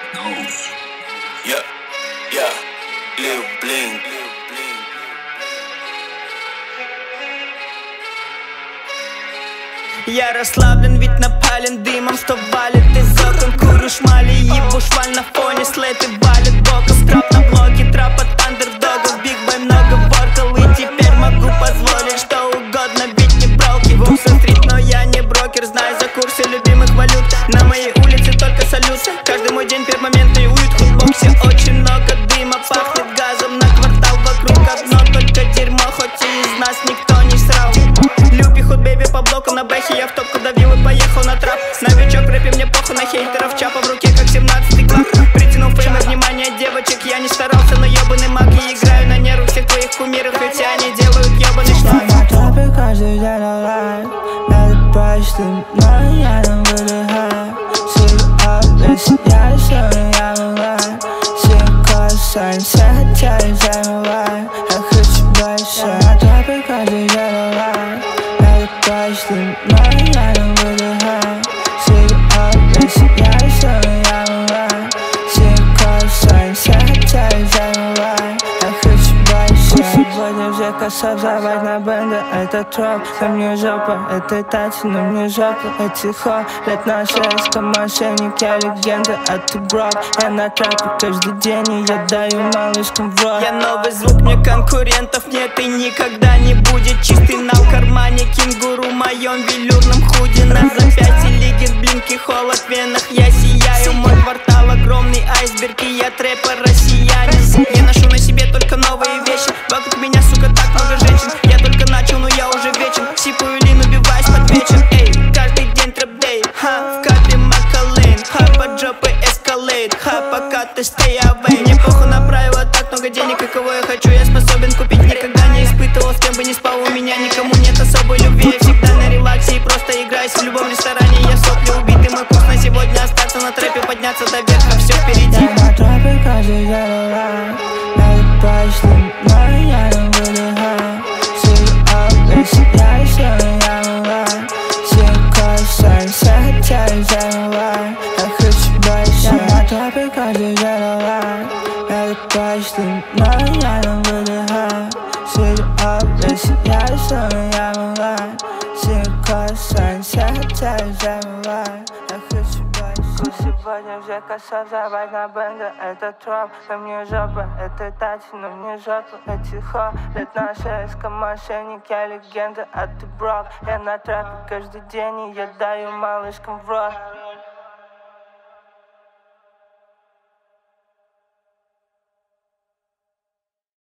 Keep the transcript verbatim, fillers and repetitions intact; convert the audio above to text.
Yeah, yeah, Lil Blink. Я расслаблен, ведь напален дымом, что валит из окон. Курю шмали, ебу шваль на фоне, слэты валит боком. Трап на блоке, трап от андердогов. Биг бой много воркал, и теперь могу позволить что угодно, ведь не бралки. Вовсе стрит, но я не брокер, знаю за курсы любимых валют. На моей улице только салют, каждый мой день пермоментный уют. В худбоксе очень много дыма, пахнет газом на квартал вокруг одно только дерьмо, хоть и из нас никто не срал. Люпи худ бейби по блоку на бэхе, я в топку давил и поехал на трап. Новичок в рэпе, мне похуй на хейтеров, чапа в руке как семнадцатый класс. Притянул фейм и внимание девочек, я не старался, но ебаный маг. И играю на нервы всех твоих кумиров, ведь они делают ебаный шлак. На топе каждый день онлайн, надо почти, но я не выдыхаю. Сиди весь я решил, я онлайн. Синько, сайн, все хотели замывать. Я хочу больше. На топе каждый день онлайн, надо почти, но я не выдыхаю. Сиди весь я решил, я онлайн. Синько, сайн, все хотели замывать. Я хочу больше. Сегодня все косов завать на бенде, это троп. На мне жопа, это тати, на мне жопа, это хо. Лет на шесть, мошенник, я легенда, а ты брок. Я на трапе каждый день, и я даю малышкам в рот. Я новый звук, мне конкурентов нет и никогда не будет. Чистый на в кармане, кенгуру в моем велюрном худи. На запястье лигер, блинки, холод в венах, я сияю. Мой квартал огромный айсберг, и я трэпер россиянин. Я ношу на себе только новые вещи, вокруг меня, сука, так много женщин. Я только начал, но я уже вечен. Сипаю лин, убиваюсь под вечер. Эй, каждый день трэп-дей, ха, в капе Макалейн. Ха, под жопой эскалейт, ха, пока ты stay away. Мне похуй на правила, так много денег, и кого я хочу, я способен купить. Никогда не испытывал, с кем бы не спал, у меня никому нет особой любви. Я всегда на релаксе и просто играюсь в любом ресторане. Я сопли убитый, мой курс на сегодня остаться на трэпе, подняться до верха, все впереди. Я на тропе каждый день онлайн, надо почти, но я не выдыхаю. Сиди весь я решил, я онлайн. Синько, сайн, все хотели замывать. Я хочу больше. Я на тропе каждый день онлайн, надо почти, но я не выдыхаю. Сиди весь я решил, я онлайн. Синько, сайн, все хотели замывать. Я хочу больше. Сегодня все косов завать на бенде, это троп. На мне жопа, это тати, на мне жопа, это хо. Лет на шесть, мошенник, я легенда, а ты брок. Я на трапе каждый день, и я даю малышкам в рот.